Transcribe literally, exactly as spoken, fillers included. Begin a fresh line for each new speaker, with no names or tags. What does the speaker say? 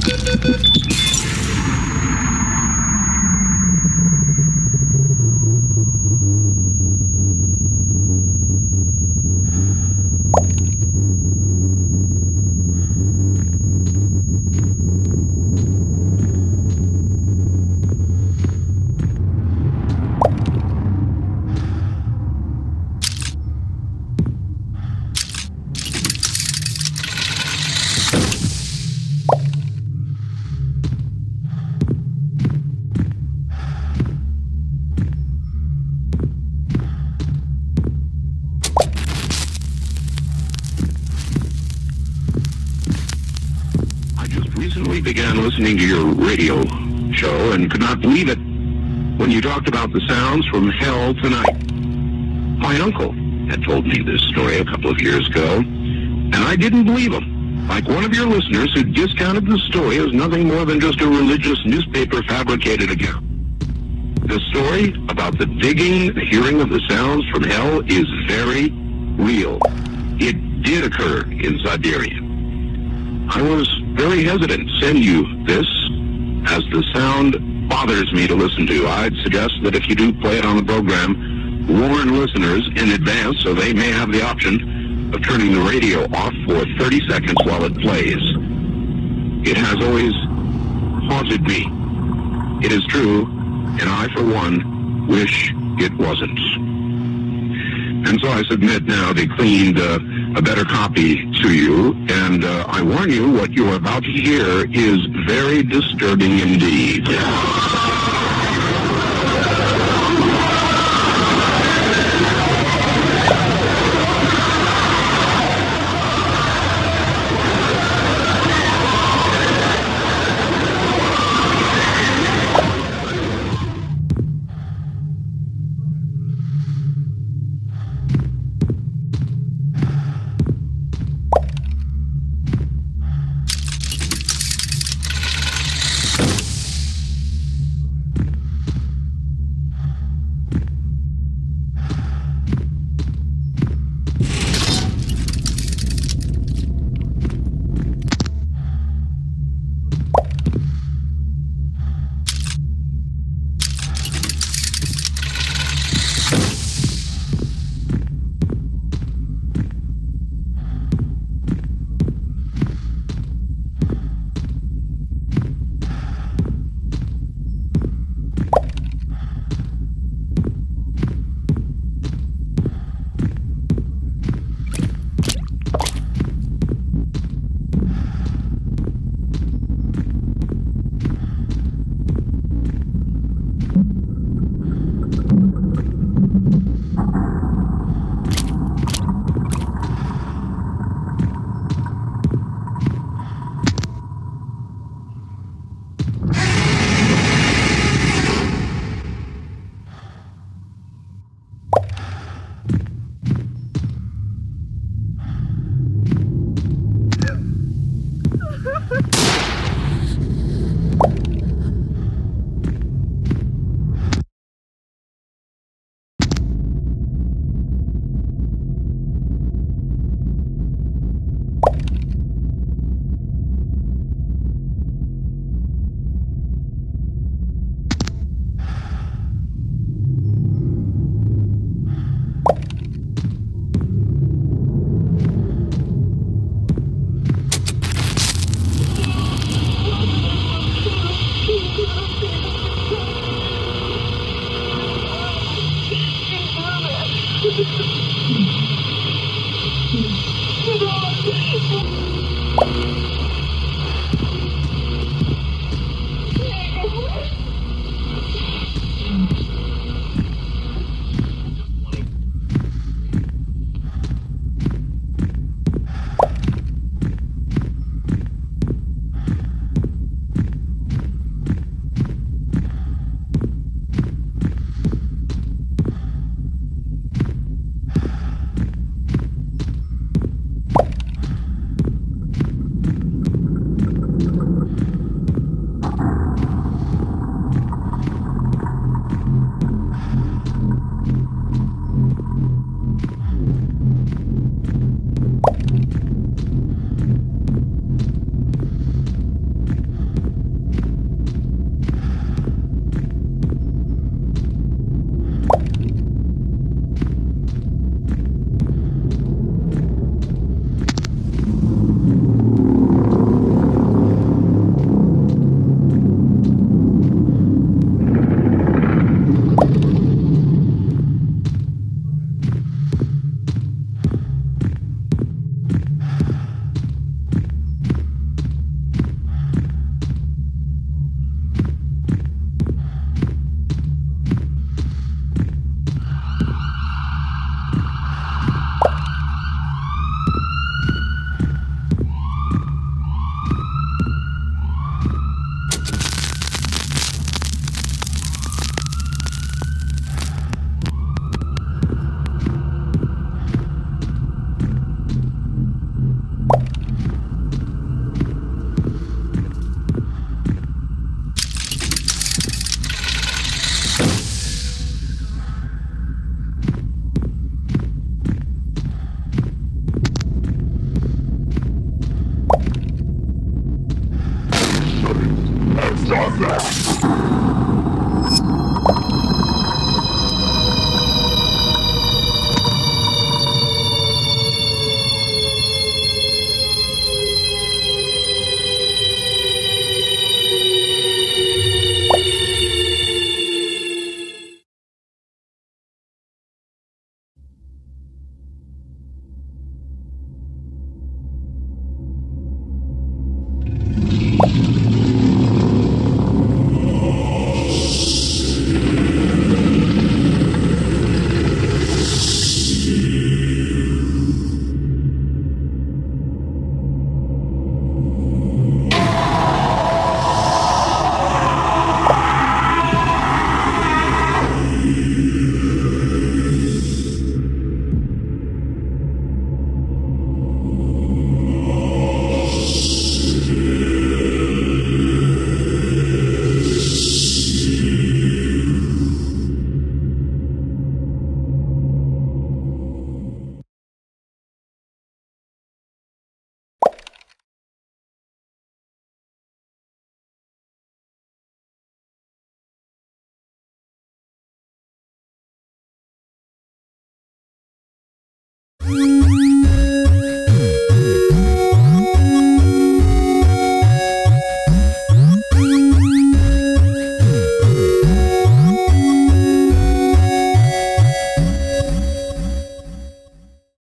Recently began listening to your radio show and could not believe it when you talked about the sounds from hell tonight. My uncle had told me this story a couple of years ago, and I didn't believe him. Like one of your listeners who discounted the story as nothing more than just a religious newspaper fabricated account. The story about the digging, the hearing of the sounds from hell is very real. It did occur in Siberia. I was very hesitant to send you this, as the sound bothers me to listen to. I'd suggest that if you do play it on the program, warn listeners in advance so they may have the option of turning the radio off for thirty seconds while it plays. It has always haunted me. It is true, and I, for one, wish it wasn't. And so I submit now the cleaned, uh, a better copy to you, and uh, I warn you, what you are about to hear is very disturbing indeed.